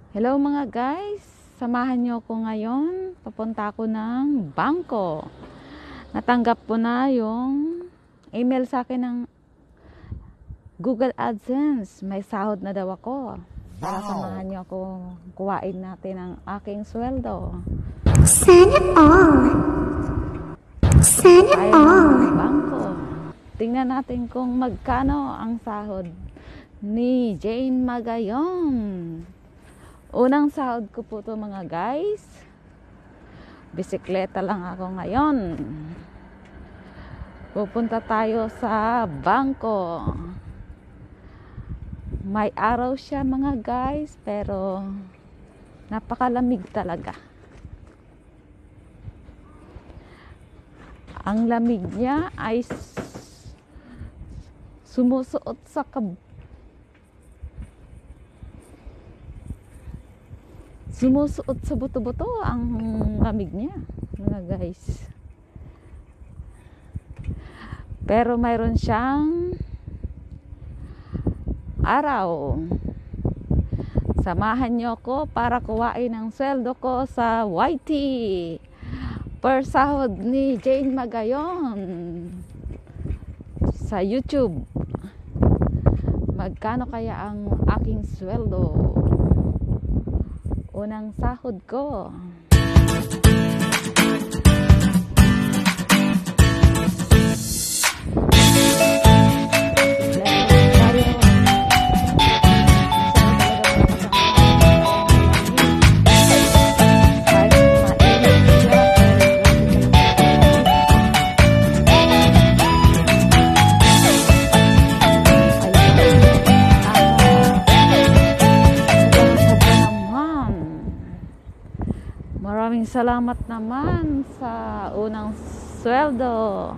Hello mga guys, samahan niyo ako ngayon. Papunta ako ng bangko. Natanggap ko na yung email sa akin ng Google AdSense. May sahod na daw ako. Para samahan niyo ako, kuhain natin ang aking sweldo. Sana all. Sana all. Bangko. Tingnan natin kung magkano ang sahod ni Jane Magayon. Unang sahod ko po to mga guys. Bisikleta lang ako ngayon. Pupunta tayo sa bangko. May araw siya mga guys, pero napakalamig talaga. Ang lamig niya ay sumusuot sa sumusuot sa buto-buto ang lamig niya mga guys. Pero mayroon siyang araw. Samahan niyo ako para kuhain ang sweldo ko sa YT per sahod ni Jane Magayon sa YouTube. Magkano kaya ang aking sweldo? Unang sahod ko. Maraming salamat naman sa unang sweldo.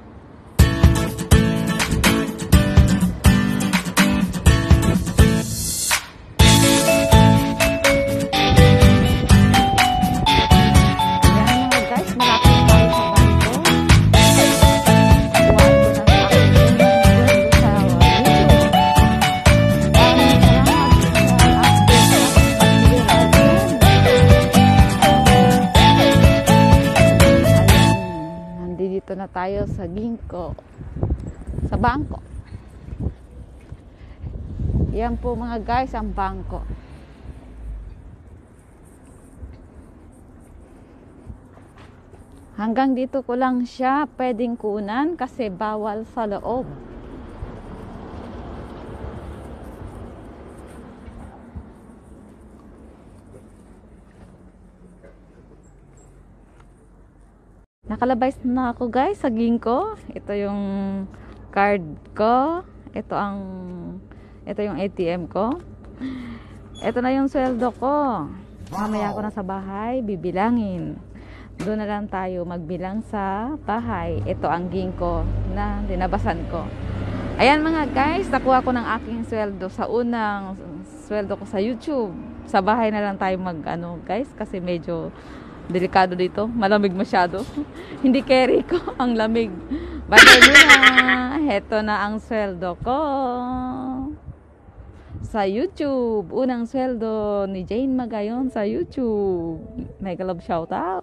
Dito na tayo sa Ginkgo, sa bangko. Yan po mga guys ang bangko. Hanggang dito ko lang siya pwedeng kunan kasi bawal sa loob. Nakalabas na ako guys sa Ginkgo. Ito yung card ko. Ito yung ATM ko. Ito na yung sweldo ko. Mamaya ako na sa bahay, bibilangin. Doon na lang tayo magbilang sa bahay. Ito ang Ginkgo na dinabasan ko. Ayan mga guys, nakuha ko ng aking sweldo sa unang sweldo ko sa YouTube. Sa bahay na lang tayo guys kasi medyo delikado dito. Malamig masyado. Hindi carry ko ang lamig. Bye-bye muna. Heto na ang sweldo ko. Sa YouTube. Unang sweldo ni Jane Magayon sa YouTube. Mega love shoutout.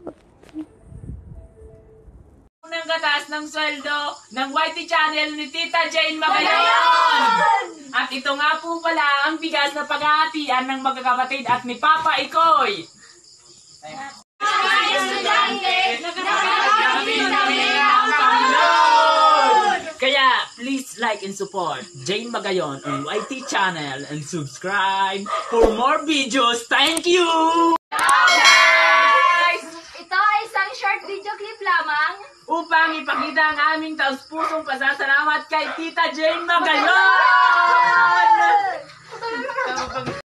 Unang gatas ng sweldo ng YT channel ni Tita Jane Magayon. At ito nga po pala ang bigas na paghahatian ng magkakapatid at ni Papa Ikoy. Kaya please like and support Jane Magayon on YT channel and subscribe for more videos. Thank you! Guys! Ito ay isang short video clip lamang Upang ipakita ang aming taus-pusong pasasalamat kay Tita Jane Magayon!